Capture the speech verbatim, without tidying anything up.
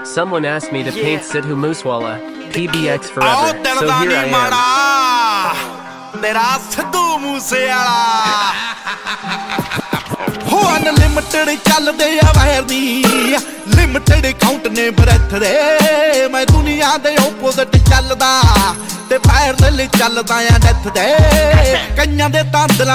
Someone asked me to paint Sidhu Moosewala, P B X forever, so here I am. तेरा सिद्धू मूसेवाला हो unlimited चलदे आ wire दी limited count ने breath दे मैं दुनिया दे ओपोजिट चलदा ते फायर दे चलदा आ डेथ दे कईयां दे तंदला